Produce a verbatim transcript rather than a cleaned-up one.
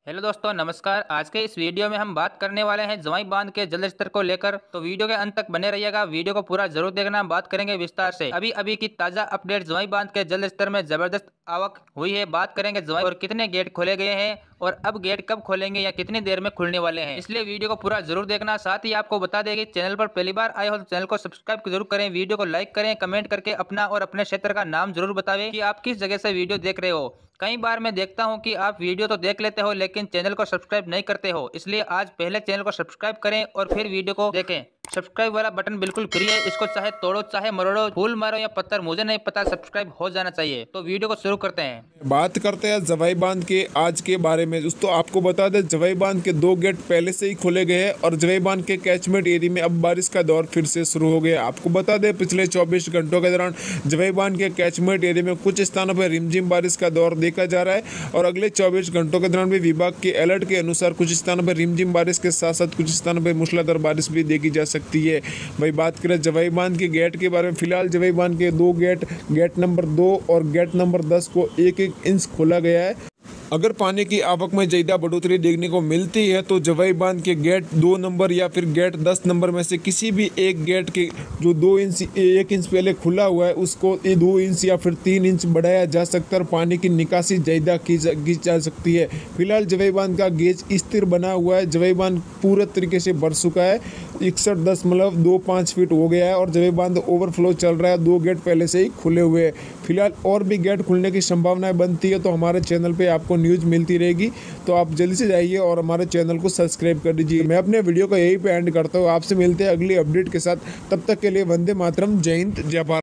Hello दोस्तों, नमस्कार। आज के इस वीडियो में हम बात करने वाले हैं जवाई बांध के जल स्तर को लेकर। तो वीडियो के अंत तक बने रहिएगा, वीडियो को पूरा जरूर देखना। बात करेंगे विस्तार से अभी अभी की ताजा अपडेट। जवाई बांध के जल स्तर में जबरदस्त आवक हुई है। बात करेंगे जवाई और कितने गेट खोले गए हैं और अब गेट कब खोलेंगे या कितनी देर में खुलने वाले हैं, इसलिए वीडियो को पूरा जरूर देखना। साथ ही आपको बता दें कि चैनल पर पहली बार आए हो तो चैनल को सब्सक्राइब जरूर करें, वीडियो को लाइक करें, कमेंट करके अपना और अपने क्षेत्र का नाम जरूर बतावें कि आप किस जगह से वीडियो देख रहे हो। कई बार मैं देखता हूं कि आप वीडियो तो देख लेते हो लेकिन चैनल को सब्सक्राइब नहीं करते हो, इसलिए आज पहले चैनल को सब्सक्राइब करें और फिर वीडियो को देखें। सब्सक्राइब वाला बटन बिल्कुल फ्री है, इसको चाहे तोड़ो चाहे मरोड़ो, फूल मारो या पत्थर, मुझे नहीं पता, सब्सक्राइब हो जाना चाहिए। तो वीडियो को शुरू करते हैं। बात करते हैं जवाई बांध के आज के बारे में। दोस्तों आपको बता दें, जवाई बांध के दो गेट पहले से ही खोले गए हैं और जवाई बांध के कैचमेंट एरिया में अब बारिश का दौर फिर से शुरू हो गया। आपको बता दें, पिछले चौबीस घंटों के दौरान जवाई बांध के कैचमेंट एरिया में कुछ स्थानों पर रिमझिम बारिश का दौर देखा जा रहा है और अगले चौबीस घंटों के दौरान भी विभाग के अलर्ट के अनुसार कुछ स्थानों पर रिमझिम बारिश के साथ साथ कुछ स्थानों पर मूसलाधार बारिश भी देखी जा सकती है। भाई बात करें जवाई बांध के गेट के बारे में, फिलहाल जवाई बांध के दो गेट, गेट नंबर दो और गेट नंबर दस को एक एक इंच खोला गया है। अगर पानी की आवक में ज्यादा बढ़ोतरी देखने को मिलती है तो जवाई बांध के गेट दो नंबर या फिर गेट दस नंबर में से किसी भी एक गेट के जो दो इंच एक इंच पहले खुला हुआ है उसको दो इंच या फिर तीन इंच बढ़ाया जा सकता है और पानी की निकासी ज्यादा की जा, की जा सकती है। फिलहाल जवाई बांध का गेज स्थिर बना हुआ है। जवाई बांध पूरे तरीके से भर चुका है, इकसठ दशमलव दो पाँच फीट हो गया है और जवाई बांध ओवरफ्लो चल रहा है। दो गेट पहले से ही खुले हुए हैं। फिलहाल और भी गेट खुलने की संभावनाएं बनती है तो हमारे चैनल पे आपको न्यूज़ मिलती रहेगी, तो आप जल्दी से जाइए और हमारे चैनल को सब्सक्राइब कर दीजिए। मैं अपने वीडियो को यहीं पे एंड करता हूँ, आपसे मिलते हैं अगली अपडेट के साथ। तब तक के लिए वंदे मातरम, जय हिंद, जय भारत।